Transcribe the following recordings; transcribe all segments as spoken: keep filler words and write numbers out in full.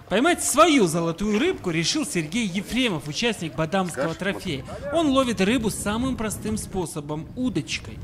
Поймать свою золотую рыбку решил Сергей Ефремов, участник Бадамского трофея. Он ловит рыбу самым простым способом – удочкой.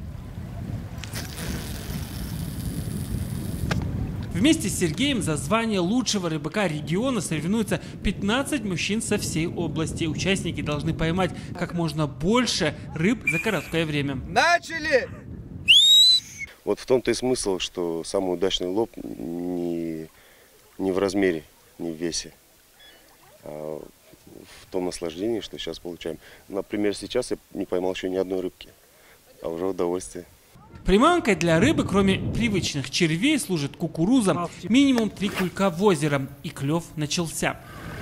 Вместе с Сергеем за звание лучшего рыбака региона соревнуются пятнадцать мужчин со всей области. Участники должны поймать как можно больше рыб за короткое время. Начали! Вот в том-то и смысл, что самый удачный лов не, не в размере, не в весе, а в том наслаждении, что сейчас получаем. Например, сейчас я не поймал еще ни одной рыбки, а уже удовольствие. Приманкой для рыбы, кроме привычных червей, служит кукуруза. Минимум три кулька в озеро, и клев начался.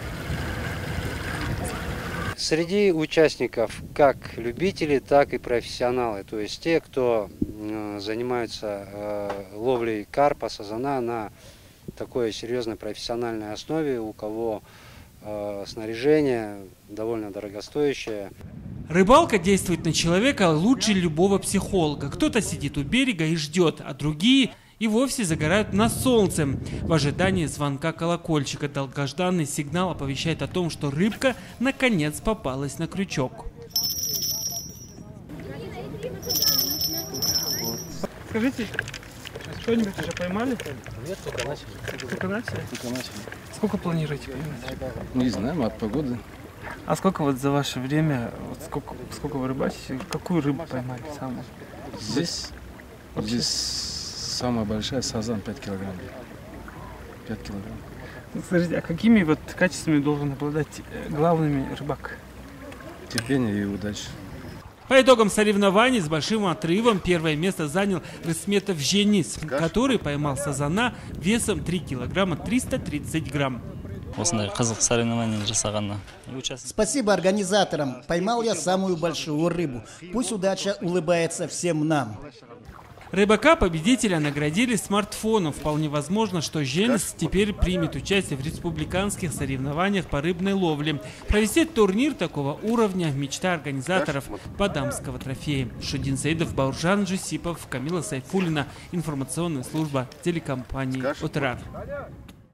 Среди участников как любители, так и профессионалы, то есть те, кто занимаются э, ловлей карпа, сазана на такой серьезной профессиональной основе, у кого э, снаряжение довольно дорогостоящее. Рыбалка действует на человека лучше любого психолога. Кто-то сидит у берега и ждет, а другие и вовсе загорают на солнце. В ожидании звонка колокольчика долгожданный сигнал оповещает о том, что рыбка наконец попалась на крючок. Скажите, что-нибудь уже поймали? Нет, только начали. Только начали? Только начали. Сколько планируете поймать? Не знаю, от погоды. А сколько вот за ваше время, вот сколько, сколько вы рыбачите, какую рыбу поймали самую? Здесь, здесь самая большая сазан пять килограмм. пять килограмм. Скажите, а какими вот качествами должен обладать главными рыбак? Терпение и удача. По итогам соревнований с большим отрывом первое место занял Рысметов Женис, который поймал сазана весом три килограмма триста тридцать грамм. Спасибо организаторам. Поймал я самую большую рыбу. Пусть удача улыбается всем нам. Рыбака-победителя наградили смартфоном. Вполне возможно, что Женис теперь примет участие в республиканских соревнованиях по рыбной ловле. Провести турнир такого уровня – мечта организаторов Бадамского трофея. Шудин Саидов, Бауржан Джусипов, Камила Сайфуллина. Информационная служба телекомпании «Отрар».